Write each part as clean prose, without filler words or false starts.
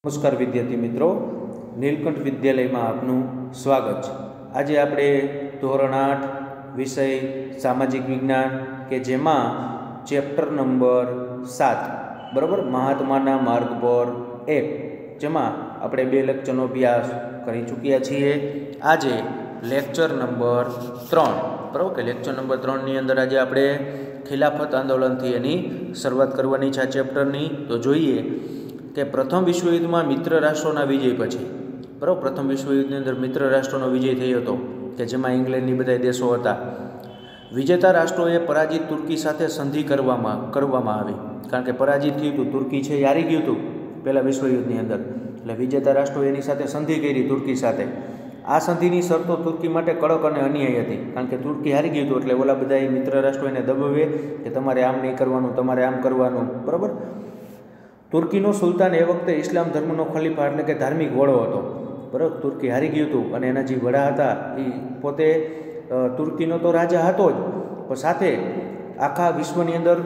નમસ્કાર વિદ્યાર્થી મિત્રો, નીલકંઠ વિદ્યાલયમાં આપનું સ્વાગત છે। આજે આપણે ધોરણ 8 વિષય સામાજિક વિજ્ઞાન કે જેમાં ચેપ્ટર નંબર 7 બરાબર મહાત્માના માર્ગ પર 1 જેમાં આપણે 2 લેક્ચરનો અભ્યાસ કરી ચૂક્યા છીએ। આજે લેક્ચર નંબર 3 બરાબર કે લેક્ચર નંબર 3 ની અંદર આજે આપણે ખિલાફત આંદોલનથી એની શરૂઆત કરવાની છે આ ચેપ્ટરની। તો જોઈએ કે પ્રથમ વિશ્વયુદ્ધમાં મિત્ર રાષ્ટ્રોના વિજય પછી બરાબર પ્રથમ વિશ્વયુદ્ધની અંદર મિત્ર રાષ્ટ્રોનો વિજય થયો હતો કે જેમાં ઇંગ્લેન્ડની બધા દેશો હતા। વિજેતા રાષ્ટ્રોએ પરાજિત તુર્કી સાથે સંધિ કરવામાં આવી, કારણ કે પરાજિત થયું હતું, તુર્કી છે એ હારી ગયું હતું પહેલાં વિશ્વયુદ્ધની અંદર, એટલે વિજેતા રાષ્ટ્રોએ એની સાથે સંધિ કરી તુર્કી સાથે। આ સંધિની શરતો તુર્કી માટે કડક અને અન્યાયી હતી, કારણ કે તુર્કી હારી ગયું હતું એટલે ઓલા બધા મિત્ર રાષ્ટ્રો એને દબાવે કે તમારે આમ નહીં કરવાનું, તમારે આમ કરવાનું, બરાબર। તુર્કીનો સુલતાન એ વખતે ઇસ્લામ ધર્મનો ખલીફા એટલે કે ધાર્મિક વડો હતો, બરાબર। તુર્કી હારી ગયું હતું અને એના જે વડા હતા એ પોતે તુર્કીનો તો રાજા હતો જ, પણ સાથે આખા વિશ્વની અંદર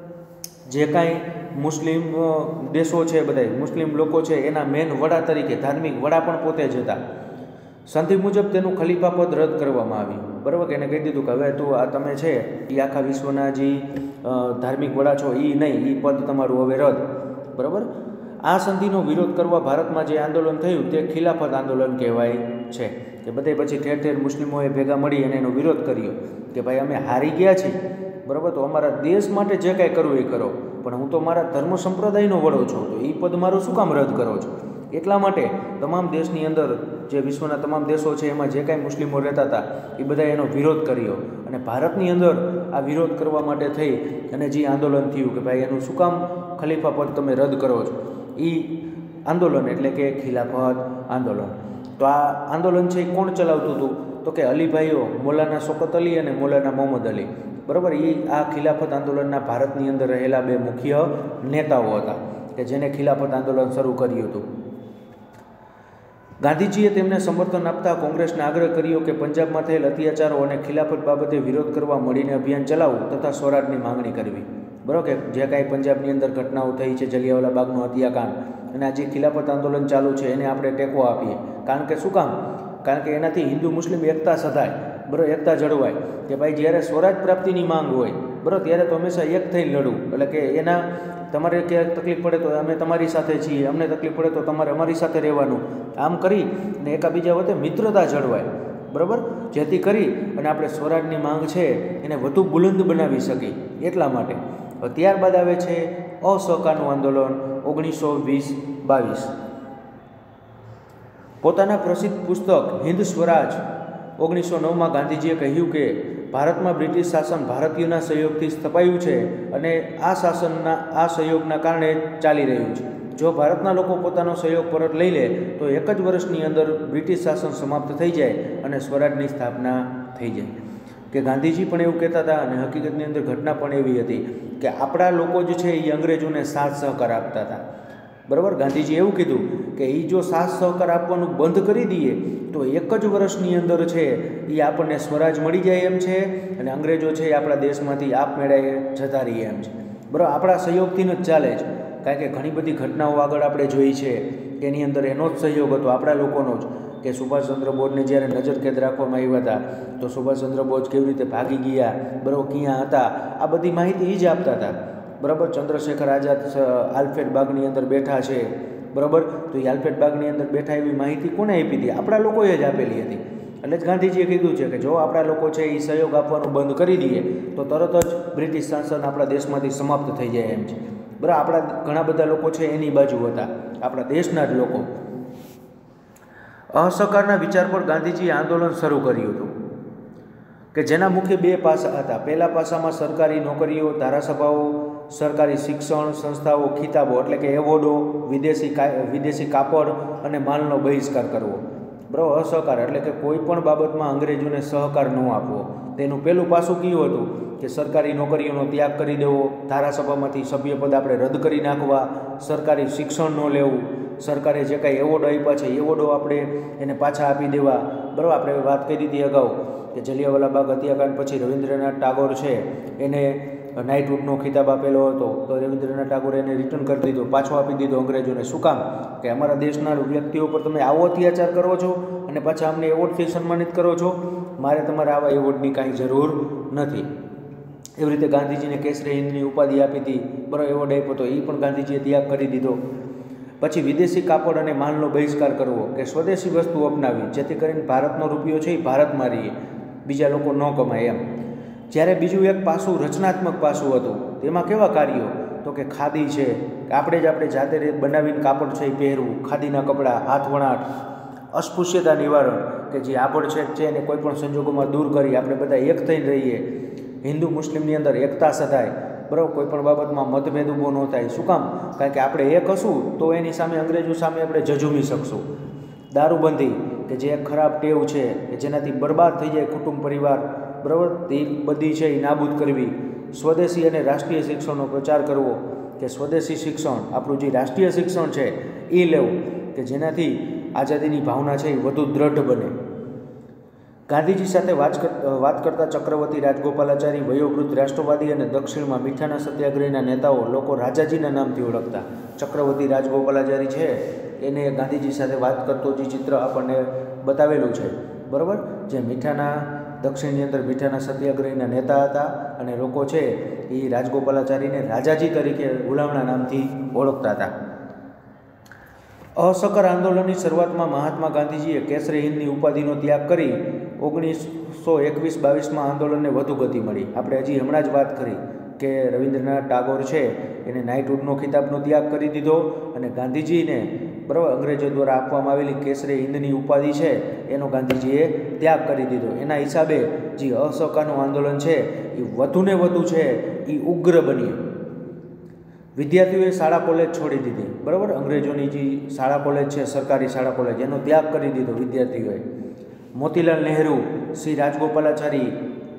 જે કાંઈ મુસ્લિમ દેશો છે, બધા મુસ્લિમ લોકો છે એના મેન વડા તરીકે ધાર્મિક વડા પણ પોતે જ હતા। સંધિ મુજબ તેનું ખલીફા પદ રદ કરવામાં આવ્યું, બરાબર કે એને કહી દીધું કે હવે તું આ તમે છે એ આખા વિશ્વના જે ધાર્મિક વડા છો એ નહીં, એ પદ તમારું હવે રદ, બરાબર। આ સંધિનો વિરોધ કરવા ભારતમાં જે આંદોલન થયું તે ખિલાફત આંદોલન કહેવાય છે, કે બધે પછી ઠેર ઠેર મુસ્લિમોએ ભેગા મળી અને એનો વિરોધ કર્યો કે ભાઈ અમે હારી ગયા છીએ, બરાબર, તો અમારા દેશ માટે જે કાંઈ કરવું એ કરો, પણ હું તો મારા ધર્મ સંપ્રદાયનો વડો છું, તો એ પદ મારું શું કામ રદ કરો છો? એટલા માટે તમામ દેશની અંદર જે વિશ્વના તમામ દેશો છે એમાં જે કાંઈ મુસ્લિમો રહેતા હતા એ બધા એનો વિરોધ કર્યો, અને ભારતની અંદર આ વિરોધ કરવા માટે થઈ અને જે આંદોલન થયું કે ભાઈ એનું શું કામ ખલીફા પદ તમે રદ કરો છો, એ આંદોલન એટલે કે ખિલાફત આંદોલન। તો આ આંદોલન છે એ કોણ ચલાવતું હતું? તો કે અલીભાઈઓ, મૌલાના શૌકત અલી અને મૌલાના મોહમ્મદ અલી, બરાબર। એ આ ખિલાફત આંદોલનના ભારતની અંદર રહેલા બે મુખ્ય નેતાઓ હતા કે જેને ખિલાફત આંદોલન શરૂ કર્યું હતું। ગાંધીજીએ તેમને સમર્થન આપતા કોંગ્રેસને આગ્રહ કર્યો કે પંજાબમાં થયેલ અત્યાચારો અને ખિલાફત બાબતે વિરોધ કરવા મળીને અભિયાન ચલાવવું તથા સ્વરાજની માંગણી કરવી, બરાબર કે જે કાંઈ પંજાબની અંદર ઘટનાઓ થઈ છે, જલિયાવાલા બાગનો હત્યાકાંડ અને આ જે ખિલાફત આંદોલન ચાલુ છે એને આપણે ટેકો આપીએ, કારણ કે શું કામ? કારણ કે એનાથી હિન્દુ મુસ્લિમ એકતા સધાય, બરાબર, એકતા જળવાય, કે ભાઈ જ્યારે સ્વરાજ પ્રાપ્તિની માંગ હોય, બરાબર, ત્યારે તો હંમેશા એક થઈને લડવું, એટલે કે એના તમારે ક્યાંક તકલીફ પડે તો અમે તમારી સાથે છીએ, અમને તકલીફ પડે તો તમારે અમારી સાથે રહેવાનું, આમ કરી અને એકાબીજા વચ્ચે મિત્રતા જળવાય, બરાબર, જેથી કરી અને આપણે સ્વરાજની માંગ છે એને વધુ બુલંદ બનાવી શકીએ એટલા માટે। ત્યારબાદ આવે છે અસહકારનું આંદોલન 1920-22। પોતાના પ્રસિદ્ધ પુસ્તક હિન્દ સ્વરાજ 1909માં ગાંધીજીએ કહ્યું કે ભારતમાં બ્રિટિશ શાસન ભારતીયોના સહયોગથી સ્થપાયું છે અને આ સહયોગના કારણે ચાલી રહ્યું છે। જો ભારતના લોકો પોતાનો સહયોગ પરત લઈ લે તો એક જ વર્ષની અંદર બ્રિટિશ શાસન સમાપ્ત થઈ જાય અને સ્વરાજની સ્થાપના થઈ જાય। કે ગાંધીજી પણ એવું કહેતા હતા અને હકીકતની અંદર ઘટના પણ એવી હતી કે આપણા લોકો જ છે એ અંગ્રેજોને સાથ સહકાર આપતા હતા, બરાબર। ગાંધીજી એવું કીધું કે એ જો સાથ સહકાર આપવાનું બંધ કરી દઈએ તો એક જ વર્ષની અંદર છે એ આપણને સ્વરાજ મળી જાય એમ છે અને અંગ્રેજો છે એ આપણા દેશમાંથી આપમેળે જતા રહીએ એમ છે, બરાબર। આપણા સહયોગથી જ ચાલે છે, કારણ કે ઘણી બધી ઘટનાઓ આગળ આપણે જોઈ છે એની અંદર એનો જ સહયોગ હતો આપણા લોકોનો જ, કે સુભાષચંદ્ર બોઝને જ્યારે નજરકેદ રાખવામાં આવ્યા હતા તો સુભાષચંદ્ર બોઝ કેવી રીતે ભાગી ગયા, બરાબર, ક્યાં હતા, આ બધી માહિતી એ જ આપતા હતા, બરાબર। ચંદ્રશેખર આઝાદ આલ્ફ્રેડ બાગની અંદર બેઠા છે, બરાબર, તો એ આલ્ફ્રેડ બાગની અંદર બેઠા એવી માહિતી કોને આપી હતી? આપણા લોકોએ જ આપેલી હતી। એટલે જ ગાંધીજીએ કીધું છે કે જો આપણા લોકો છે એ સહયોગ આપવાનું બંધ કરી દઈએ તો તરત જ બ્રિટિશ શાસન આપણા દેશમાંથી સમાપ્ત થઈ જાય એમ છે, બરાબર। આપણા ઘણા બધા લોકો છે એની બાજુ હતા, આપણા દેશના જ લોકો। અસહકારના વિચાર પર ગાંધીજીએ આંદોલન શરૂ કર્યું હતું કે જેના મુખ્ય બે પાસા હતા। પહેલા પાસામાં સરકારી નોકરીઓ, ધારાસભાઓ, સરકારી શિક્ષણ સંસ્થાઓ, ખિતાબો એટલે કે એવોર્ડો, વિદેશી કાપડ અને માલનો બહિષ્કાર કરવો, બરાબર। અસહકાર એટલે કે કોઈ પણ બાબતમાં અંગ્રેજોને સહકાર ન આપવો, તેનું પહેલું પાસું કયું હતું કે સરકારી નોકરીઓનો ત્યાગ કરી દેવો, ધારાસભામાંથી સભ્યપદ આપણે રદ કરી નાખવા, સરકારી શિક્ષણ ન લેવું, સરકારે જે કાંઈ એવોર્ડો આપ્યા છે એવોર્ડો આપણે એને પાછા આપી દેવા, બરાબર। આપણે વાત કરી હતી અગાઉ કે જલિયાવાલા બાગ હત્યાકાંડ પછી રવિન્દ્રનાથ ટાગોર છે એને નાઇટહુડનો ખિતાબ આપેલો હતો, તો રવિન્દ્રનાથ ટાગોરે એને રિટર્ન કરી દીધો, પાછો આપી દીધો અંગ્રેજોને. શું કામ? કે અમારા દેશના વ્યક્તિઓ પર તમે આવો અત્યાચાર કરો છો અને પાછા અમને એવોર્ડથી સન્માનિત કરો છો, મારે તમારા આવા એવોર્ડની કાંઈ જરૂર નથી. એવી રીતે ગાંધીજીને કેસરી હિન્દની ઉપાધિ આપી હતી, બરાબર, એવોર્ડ આપ્યો હતો, એ પણ ગાંધીજીએ ત્યાગ કરી દીધો. પછી વિદેશી કાપડ અને માલનો બહિષ્કાર કરવો, કે સ્વદેશી વસ્તુ અપનાવી, જેથી કરીને ભારતનો રૂપિયો છે એ ભારતમાં રહીએ, બીજા લોકો ન કમાય એમ. જ્યારે બીજું એક પાસું રચનાત્મક પાસું હતું, તેમાં કેવા કાર્યો? તો કે ખાદી છે, કે આપણે જાતે બનાવીને કાપડ છે એ પહેરવું, ખાદીના કપડાં, હાથવણાટ, અસ્પૃશ્યતા નિવારણ, કે જે આભડછેટ છે એને કોઈ પણ સંજોગોમાં દૂર કરી આપણે બધા એક થઈને રહીએ, હિન્દુ મુસ્લિમની અંદર એકતા સધાય, બરાબર, કોઈ પણ બાબતમાં મતભેદ ઊભો ન થાય. શું કામ? કારણ કે આપણે એક હશું તો એની સામે, અંગ્રેજો સામે આપણે ઝઝૂમી શકશું. દારૂબંધી, કે જે એક ખરાબ ટેવ છે કે જેનાથી બરબાદ થઈ જાય કુટુંબ પરિવાર, બરાબર, તે બધી છે એ નાબૂદ કરવી. સ્વદેશી અને રાષ્ટ્રીય શિક્ષણનો પ્રચાર કરવો, કે સ્વદેશી શિક્ષણ, આપણું જે રાષ્ટ્રીય શિક્ષણ છે એ લેવું, કે જેનાથી આઝાદીની ભાવના છે એ વધુ દ્રઢ બને. ગાંધીજી સાથે વાત કરતા ચક્રવર્તી રાજગોપાલાચારી, વયોવૃદ્ધ રાષ્ટ્રવાદી અને દક્ષિણમાં મીઠાના સત્યાગ્રહીના નેતાઓ લોકો રાજાજીના નામથી ઓળખતા. ચક્રવર્તી રાજગોપાલાચારી છે એને ગાંધીજી સાથે વાત કરતો જે ચિત્ર આપણને બતાવેલું છે, બરાબર, જે મીઠાના દક્ષિણની અંદર મીઠાના સત્યાગ્રહીના નેતા હતા અને લોકો છે એ રાજગોપાલાચારીને રાજાજી તરીકે ગુલામના નામથી ઓળખતા હતા. અસહકાર આંદોલનની શરૂઆતમાં મહાત્મા ગાંધીજીએ કેસરી હિન્દની ઉપાધિનો ત્યાગ કરી 1921-22માં આંદોલનને વધુ ગતિ મળી. આપણે હજી હમણાં જ વાત કરી કે રવિન્દ્રનાથ ટાગોર છે એને નાઇટહુડનો ખિતાબનો ત્યાગ કરી દીધો અને ગાંધીજીને, બરાબર, અંગ્રેજો દ્વારા આપવામાં આવેલી કેસરી હિન્દની ઉપાધિ છે એનો ગાંધીજીએ ત્યાગ કરી દીધો. એના હિસાબે જે અસહકારનું આંદોલન છે એ વધુને વધુ છે એ ઉગ્ર બન્યું. વિદ્યાર્થીઓએ શાળા કોલેજ છોડી દીધી, બરાબર, અંગ્રેજોની જે શાળા કોલેજ છે, સરકારી શાળા કોલેજ, એનો ત્યાગ કરી દીધો વિદ્યાર્થીઓએ. મોતીલાલ નહેરુ, શ્રી રાજગોપાલાચારી,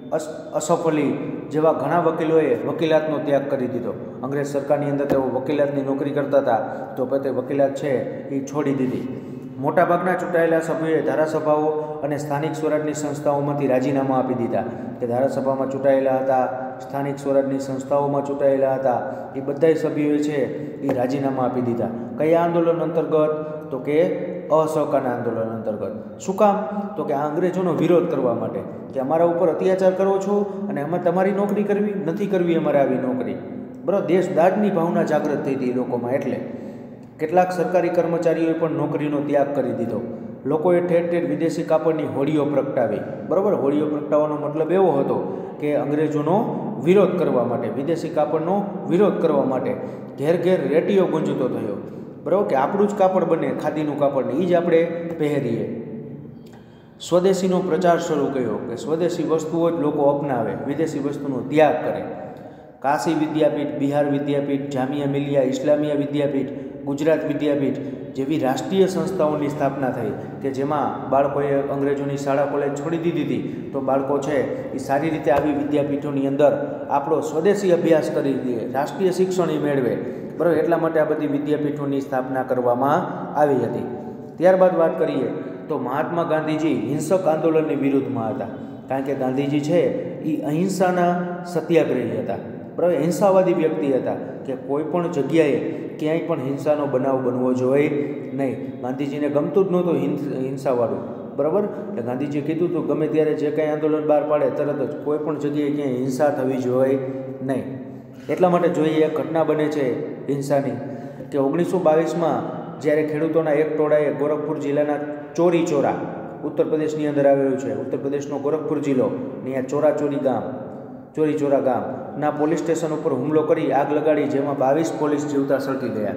અસફ અલી જેવા ઘણા વકીલોએ વકીલાતનો ત્યાગ કરી દીધો. અંગ્રેજ સરકારની અંદર તેઓ વકીલાતની નોકરી કરતા હતા, તો પછી વકીલાત છે એ છોડી દીધી. મોટાભાગના ચૂંટાયેલા સભ્યોએ ધારાસભાઓ અને સ્થાનિક સ્વરાજની સંસ્થાઓમાંથી રાજીનામા આપી દીધા, કે ધારાસભામાં ચૂંટાયેલા હતા, સ્થાનિક સ્વરાજની સંસ્થાઓમાં ચૂંટાયેલા હતા, એ બધા સભ્યોએ છે એ રાજીનામા આપી દીધા. કયા આંદોલન અંતર્ગત? તો કે અસહકારના આંદોલન અંતર્ગત. શું કામ? તો કે આ અંગ્રેજોનો વિરોધ કરવા માટે, કે અમારા ઉપર અત્યાચાર કરો છો અને અમે તમારી નોકરી કરવી નથી, કરવી અમારે આવી નોકરી, બરાબર. દેશદાજની ભાવના જાગૃત થઈ હતી લોકોમાં. એટલે કેટલાક સરકારી કર્મચારીઓએ પણ નોકરીનો ત્યાગ કરી દીધો. લોકોએ ઠેર ઠેર વિદેશી કાપડની હોડીઓ પ્રગટાવી, બરાબર. હોડીઓ પ્રગટાવવાનો મતલબ એવો હતો કે અંગ્રેજોનો વિરોધ કરવા માટે, વિદેશી કાપડનો વિરોધ કરવા માટે ઘેર ઘેર રેટીઓ ગુંજતો થયો, બરાબર, કે આપણું જ કાપડ બને, ખાદીનું કાપડ, એ જ આપણે પહેરીએ. સ્વદેશીનો પ્રચાર શરૂ કર્યો, કે સ્વદેશી વસ્તુઓ જ લોકો અપનાવે, વિદેશી વસ્તુનો ત્યાગ કરે. કાશી વિદ્યાપીઠ, બિહાર વિદ્યાપીઠ, જામિયા મિલિયા ઇસ્લામિયા વિદ્યાપીઠ, ગુજરાત વિદ્યાપીઠ જેવી રાષ્ટ્રીય સંસ્થાઓની સ્થાપના થઈ, કે જેમાં બાળકોએ અંગ્રેજોની શાળા કોલેજ છોડી દીધી હતી, તો બાળકો છે એ સારી રીતે આવી વિદ્યાપીઠોની અંદર આપણો સ્વદેશી અભ્યાસ કરી દે, રાષ્ટ્રીય શિક્ષણ એ મેળવે, બરાબર. એટલા માટે આ બધી વિદ્યાપીઠોની સ્થાપના કરવામાં આવી હતી. ત્યારબાદ વાત કરીએ તો મહાત્મા ગાંધીજી હિંસક આંદોલનની વિરુદ્ધમાં હતા, કારણ કે ગાંધીજી છે એ અહિંસાના સત્યાગ્રહી હતા, બરાબર, હિંસાવાદી વ્યક્તિ હતા, કે કોઈ પણ જગ્યાએ ક્યાંય પણ હિંસાનો બનાવ બનવો જોઈએ નહીં. ગાંધીજીને ગમતું જ નહોતું હિંસાવાળું, બરાબર. એટલે ગાંધીજીએ કીધું હતું ગમે ત્યારે જે કંઈ આંદોલન બહાર પાડે તરત જ કોઈ પણ જગ્યાએ ક્યાંય હિંસા થવી જોઈએ નહીં. એટલા માટે જોઈએ એક ઘટના બને છે હિંસાની, કે 1922માં જ્યારે ખેડૂતોના એક ટોળાએ ગોરખપુર જિલ્લાના ચોરીચોરા, ઉત્તર પ્રદેશની અંદર આવેલું છે, ઉત્તર પ્રદેશનો ગોરખપુર જિલ્લો, ત્યાં ચોરીચોરા ગામના પોલીસ સ્ટેશન ઉપર હુમલો કરી આગ લગાડી, જેમાં 22 પોલીસ જીવતા સળગી ગયા.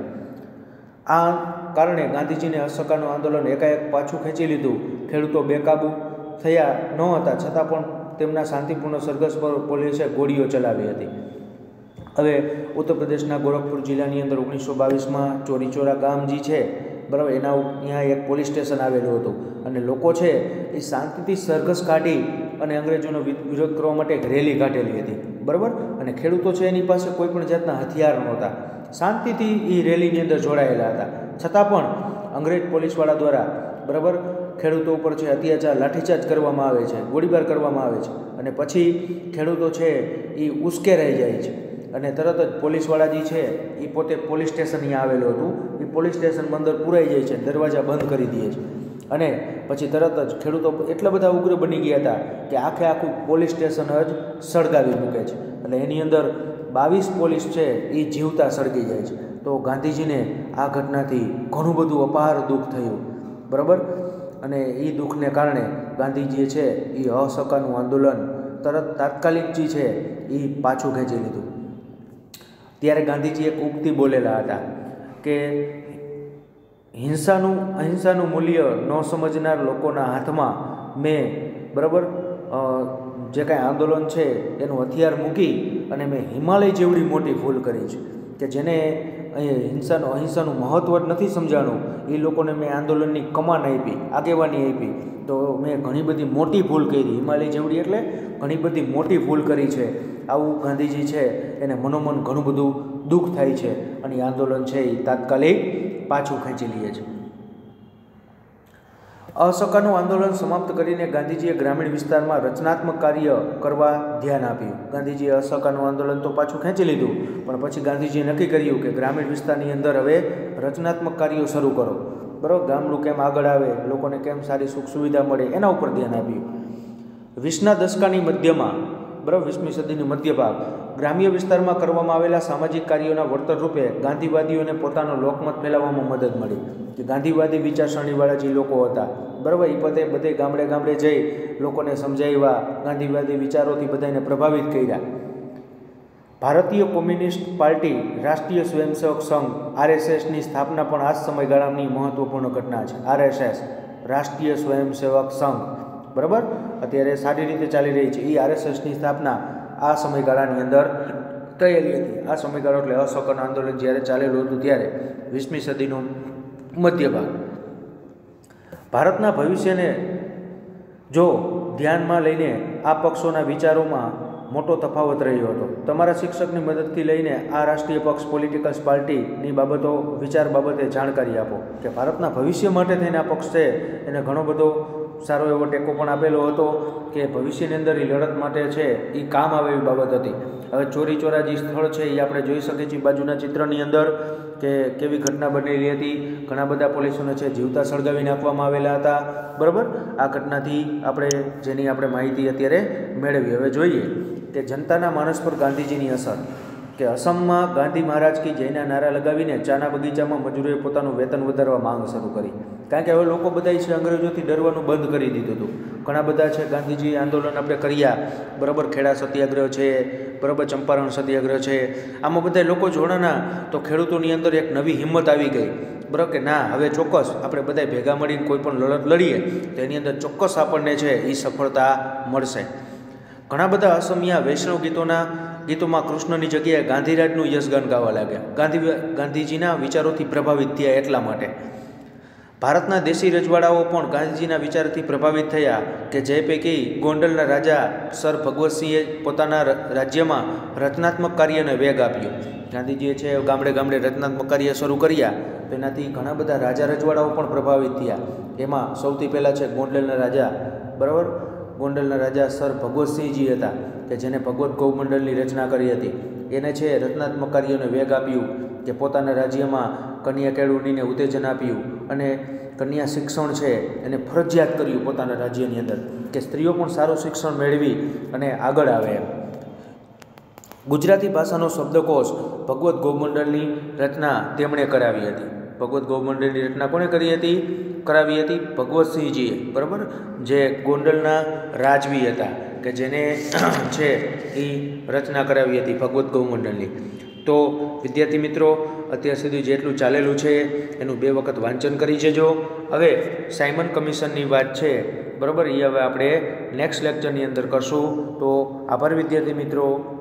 આ કારણે ગાંધીજીને અસહકારનું આંદોલન એકાએક પાછું ખેંચી લીધું. ખેડૂતો બેકાબુ થયા ન હતા, છતાં પણ તેમના શાંતિપૂર્ણ સરઘસ પર પોલીસે ગોળીઓ ચલાવી હતી. હવે ઉત્તર પ્રદેશના ગોરખપુર જિલ્લાની અંદર 1922માં ચોરીચોરા ગામ જે છે, બરાબર, ત્યાં એક પોલીસ સ્ટેશન આવેલું હતું અને લોકો છે એ શાંતિથી સરઘસ કાઢી અને અંગ્રેજોનો વિરોધ કરવા માટે એક રેલી કાઢેલી હતી, બરાબર. અને ખેડૂતો છે એની પાસે કોઈ પણ જાતના હથિયાર નહોતા, શાંતિથી એ રેલીની અંદર જોડાયેલા હતા. છતાં પણ અંગ્રેજ પોલીસવાળા દ્વારા, બરાબર, ખેડૂતો ઉપર છે અત્યાચાર, લાઠીચાર્જ કરવામાં આવે છે, ગોળીબાર કરવામાં આવે છે અને પછી ખેડૂતો છે એ ઉશ્કેરાઈ જાય છે અને તરત જ પોલીસવાળા જે છે એ પોતે પોલીસ સ્ટેશન અહીંયા આવેલું હતું, એ પોલીસ સ્ટેશન અંદર પુરાઈ જાય છે, દરવાજા બંધ કરી દે છે અને પછી તરત જ ખેડૂતો એટલા બધા ઉગ્ર બની ગયા હતા કે આખું પોલીસ સ્ટેશન જ સળગાવી મૂકે છે. એટલે એની અંદર 22 પોલીસ છે એ જીવતા સળગી જાય છે. તો ગાંધીજીને આ ઘટનાથી ઘણું બધું અપાર દુઃખ થયું, બરાબર. અને એ દુઃખને કારણે ગાંધીજીએ છે એ અસહકારનું આંદોલન તાત્કાલિક જે છે એ પાછું ખેંચી લીધું. ત્યારે ગાંધીજી એક ઉક્તિ બોલેલા હતા કે અહિંસાનું મૂલ્ય ન સમજનાર લોકોના હાથમાં મેં, બરાબર, જે કાંઈ આંદોલન છે એનું હથિયાર મૂકી અને મેં હિમાલય જેવડી મોટી ભૂલ કરી છે કે જેને અહિંસાનું મહત્ત્વ જ નથી સમજાણું, એ લોકોને મેં આંદોલનની કમાન આપી, આગેવાની આપી, તો મેં ઘણી બધી મોટી ભૂલ કરી. હિમાલય જેવડી એટલે ઘણી બધી મોટી ભૂલ કરી છે. આવું ગાંધીજી છે એને મનોમન ઘણું બધું દુઃખ થાય છે અને એ આંદોલન છે એ તાત્કાલિક પાછું ખેંચી લે છે. અસહકારનું આંદોલન સમાપ્ત કરીને ગાંધીજીએ ગ્રામીણ વિસ્તારમાં રચનાત્મક કાર્ય કરવા ધ્યાન આપ્યું. ગાંધીજીએ અસહકારનું આંદોલન તો પાછું ખેંચી લીધું, પણ પછી ગાંધીજીએ નક્કી કર્યું કે ગ્રામીણ વિસ્તારની અંદર હવે રચનાત્મક કાર્યો શરૂ કરો, બરાબર. ગામડું કેમ આગળ આવે, લોકોને કેમ સારી સુખ સુવિધા મળે, એના ઉપર ધ્યાન આપ્યું. 20ના દશકાની મધ્યમાં, બરાબર, 20મી સદીની મધ્ય ભાગ, ગ્રામ્ય વિસ્તારમાં કરવામાં આવેલા સામાજિક કાર્યોના વળતર રૂપે ગાંધીવાદીઓને પોતાનો લોકમત ફેલાવવામાં મદદ મળી. કે ગાંધીવાદી વિચારસરણીવાળા જે લોકો હતા, બરાબર, એ બધે ગામડે જઈ લોકોને સમજાવ્યા, ગાંધીવાદી વિચારોથી બધાને પ્રભાવિત કર્યા. ભારતીય કોમ્યુનિસ્ટ પાર્ટી, રાષ્ટ્રીય સ્વયંસેવક સંઘ RSSની સ્થાપના પણ આ જ સમયગાળાની મહત્વપૂર્ણ ઘટના છે. RSS, રાષ્ટ્રીય સ્વયંસેવક સંઘ, બરાબર, અત્યારે સારી રીતે ચાલી રહી છે. એ RSSની સ્થાપના આ સમયગાળાની અંદર થયેલી હતી. આ સમયગાળો એટલે અસહકાર આંદોલન જ્યારે ચાલેલું હતું ત્યારે 20મી સદીનો મધ્ય ભાગ. ભારતના ભવિષ્યને જો ધ્યાનમાં લઈને આ પક્ષોના વિચારોમાં મોટો તફાવત રહ્યો હતો. તમારા શિક્ષકની મદદથી લઈને આ રાષ્ટ્રીય પક્ષ પોલિટિકલ પાર્ટીની બાબતો, વિચાર બાબતે જાણકારી આપો કે ભારતના ભવિષ્ય માટે થઈને આ પક્ષ છે એને ઘણો બધો સારો એવો ટેકો પણ આપેલો હતો કે ભવિષ્યની અંદર એ લડત માટે છે એ કામ આવે એવી બાબત હતી. હવે ચોરી ચોરા જે સ્થળ છે એ આપણે જોઈ શકીએ છીએ બાજુના ચિત્રની અંદર કે કેવી ઘટના બનેલી હતી. ઘણા બધા પોલીસોને છે જીવતા સળગાવી નાખવામાં આવેલા હતા, બરાબર. આ ઘટનાથી જેની આપણે માહિતી અત્યારે મેળવી. હવે જોઈએ કે જનતાના માનસ પર ગાંધીજીની અસર. કે અસમમાં ગાંધી મહારાજ કી જયના નારા લગાવીને ચાના બગીચામાં મજૂરોએ પોતાનું વેતન વધારવા માંગ શરૂ કરી. કારણ કે હવે લોકો બધા છે અંગ્રેજોથી ડરવાનું બંધ કરી દીધું હતું. ઘણા બધા છે ગાંધીજી આંદોલન આપણે કર્યા, બરાબર, ખેડા સત્યાગ્રહ છે, બરાબર, ચંપારણ સત્યાગ્રહ છે, આમાં બધા લોકો જોડાના તો ખેડૂતોની અંદર એક નવી હિંમત આવી ગઈ, બરાબર, કે ના હવે ચોક્કસ આપણે બધા ભેગા મળીને કોઈ પણ લડત લડીએ તો એની અંદર ચોક્કસ આપણને છે એ સફળતા મળશે. ઘણા બધા અસમિયા વૈષ્ણવ ગીતોમાં કૃષ્ણની જગ્યાએ ગાંધીરાજનું યશગાન ગાવા લાગ્યા. ગાંધીજીના વિચારોથી પ્રભાવિત થયા એટલા માટે. ભારતના દેશી રજવાડાઓ પણ ગાંધીજીના વિચારથી પ્રભાવિત થયા કે જે પૈકી ગોંડલના રાજા સર ભગવતસિંહે પોતાના રાજ્યમાં રચનાત્મક કાર્યને વેગ આપ્યો. ગાંધીજીએ છે ગામડે રચનાત્મક કાર્ય શરૂ કર્યા, તેનાથી ઘણા બધા રાજા રજવાડાઓ પણ પ્રભાવિત થયા. એમાં સૌથી પહેલાં છે ગોંડલના રાજા, બરાબર, ગોંડલના રાજા સર ભગવતસિંહજી હતા કે જેને ભગવત ગૌમંડળની રચના કરી હતી. એને છે રચનાત્મક કાર્યોને વેગ આપ્યું કે પોતાના રાજ્યમાં કન્યા કેળવણીને ઉત્તેજન આપ્યું અને કન્યા શિક્ષણ છે એને ફરજિયાત કર્યું પોતાના રાજ્યની અંદર કે સ્ત્રીઓ પણ સારું શિક્ષણ મેળવી અને આગળ આવે એમ. ગુજરાતી ભાષાનો શબ્દકોશ ભગવત ગૌમંડળની રચના તેમણે કરાવી હતી. ભગવત ગૌમંડળની રચના કોણે કરાવી હતી? ભગવતસિંહજીએ, બરાબર, જે ગોંડલના રાજવી હતા કે જેને છે એ રચના કરાવી હતી ભગવત ગૌમંડળની. તો વિદ્યાર્થી મિત્રો, અત્યાર સુધી જેટલું ચાલેલું છે એનું 2 વખત વાંચન કરી જજો. હવે સાયમન કમિશનની વાત છે, બરાબર, એ હવે આપણે નેક્સ્ટ લેક્ચરની અંદર કરશું. તો આભાર વિદ્યાર્થી મિત્રો.